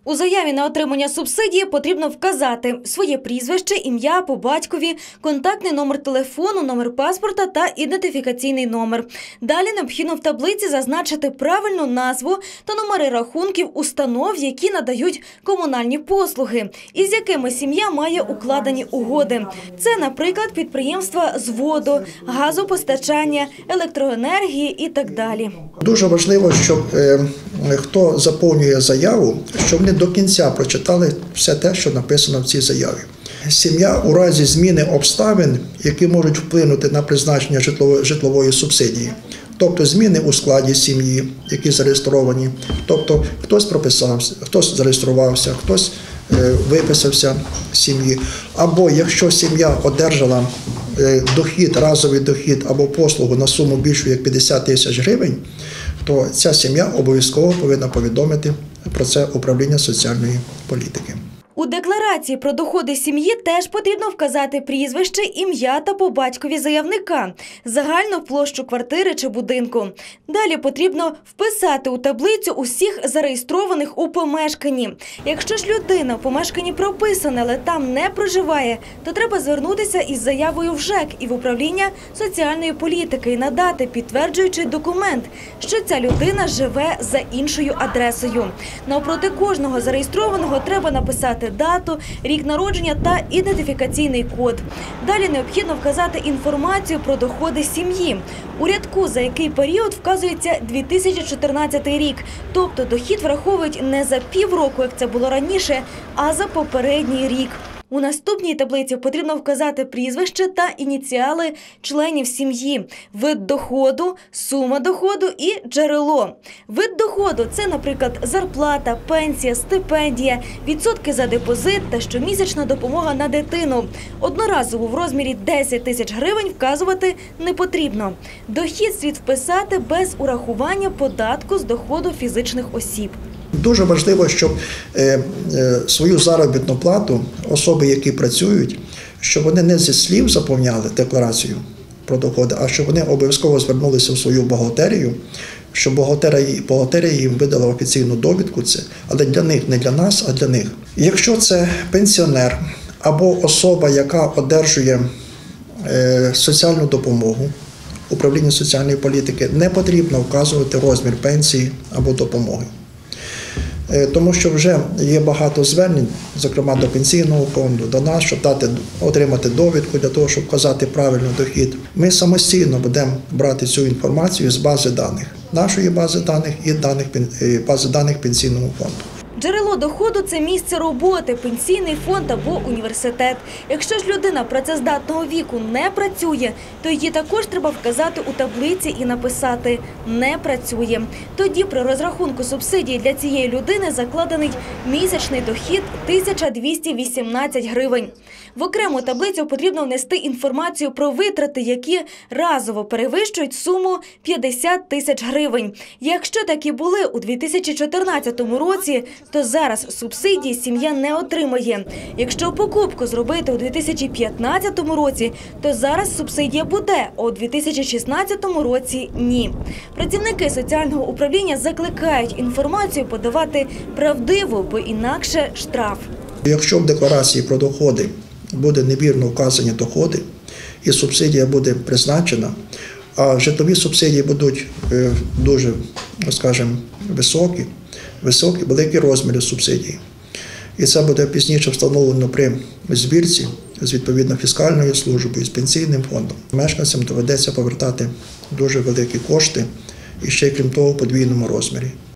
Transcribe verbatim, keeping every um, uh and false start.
У заяві на отримання субсидії потрібно вказати своє прізвище, ім'я по батькові, контактний номер телефону, номер паспорта та ідентифікаційний номер. Далі необхідно в таблиці зазначити правильну назву та номери рахунків установ, які надають комунальні послуги, і з якими сім'я має укладені угоди. Це, наприклад, підприємства з воду, газопостачання, електроенергії і так далі. Дуже важливо, щоб е, хто заповнює заяву, щоб вони до кінця прочитали все те, що написано в цій заяві. Сім'я у разі зміни обставин, які можуть вплинути на призначення житлової, житлової субсидії, тобто зміни у складі сім'ї, які зареєстровані, тобто хтось прописався, хтось зареєструвався, хтось е, виписався з сім'ї, або якщо сім'я одержала е, дохід, разовий дохід або послугу на суму більшу як п'ятдесят тисяч гривень, то ця сім'я обов'язково повинна повідомити про це управління соціальної політики. У декларації про доходи сім'ї теж потрібно вказати прізвище, ім'я та по батькові заявника, загальну площу квартири чи будинку. Далі потрібно вписати у таблицю усіх зареєстрованих у помешканні. Якщо ж людина в помешканні прописана, але там не проживає, то треба звернутися із заявою в ЖЕК і в управління соціальної політики і надати підтверджуючий документ, що ця людина живе за іншою адресою. Навпроти кожного зареєстрованого треба написати дату, рік народження та ідентифікаційний код. Далі необхідно вказати інформацію про доходи сім'ї. У рядку, за який період вказується дві тисячі чотирнадцятий рік, тобто дохід враховують не за півроку, як це було раніше, а за попередній рік. У наступній таблиці потрібно вказати прізвище та ініціали членів сім'ї, вид доходу, сума доходу і джерело. Вид доходу – це, наприклад, зарплата, пенсія, стипендія, відсотки за депозит та щомісячна допомога на дитину. Одноразово в розмірі десять тисяч гривень вказувати не потрібно. Дохід слід вписати без урахування податку з доходу фізичних осіб. Дуже важливо, щоб е, е, свою заробітну плату особи, які працюють, щоб вони не зі слів заповняли декларацію про доходи, а щоб вони обов'язково звернулися в свою бухгалтерію, щоб бухгалтерія, бухгалтерія їм видала офіційну довідку, це, але для них, не для нас, а для них. Якщо це пенсіонер або особа, яка одержує е, соціальну допомогу, управління соціальної політики, не потрібно вказувати розмір пенсії або допомоги. Тому що вже є багато звернень, зокрема до пенсійного фонду, до нас, щоб дати, отримати довідку для того, щоб вказати правильний дохід. Ми самостійно будемо брати цю інформацію з бази даних, нашої бази даних і даних, бази даних пенсійного фонду. Джерело доходу – це місце роботи, пенсійний фонд або університет. Якщо ж людина працездатного віку не працює, то її також треба вказати у таблиці і написати «не працює». Тоді при розрахунку субсидії для цієї людини закладений місячний дохід тисяча двісті вісімнадцять гривень. В окрему таблицю потрібно внести інформацію про витрати, які разово перевищують суму п'ятдесят тисяч гривень. Якщо такі були у дві тисячі чотирнадцятому році, то зараз субсидії сім'я не отримає. Якщо покупку зробити у дві тисячі п'ятнадцятому році, то зараз субсидія буде, а у дві тисячі шістнадцятому році – ні. Працівники соціального управління закликають інформацію подавати правдиво, бо інакше штраф. Якщо в декларації про доходи буде невірно вказані доходи і субсидія буде призначена, а житлові субсидії будуть дуже, скажімо, високі, високі, великі розміри субсидій. І це буде пізніше встановлено при збірці з відповідно фіскальною службою, з пенсійним фондом. Мешканцям доведеться повертати дуже великі кошти і ще, крім того, в подвійному розмірі.